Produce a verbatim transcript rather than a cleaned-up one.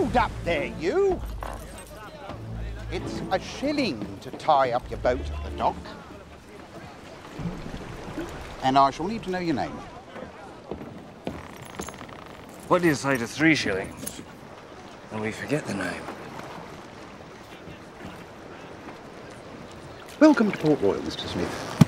Hold up there, you! It's a shilling to tie up your boat at the dock. And I shall need to know your name. What do you say to three shillings? And we forget the name. Welcome to Port Royal, Mister Smith.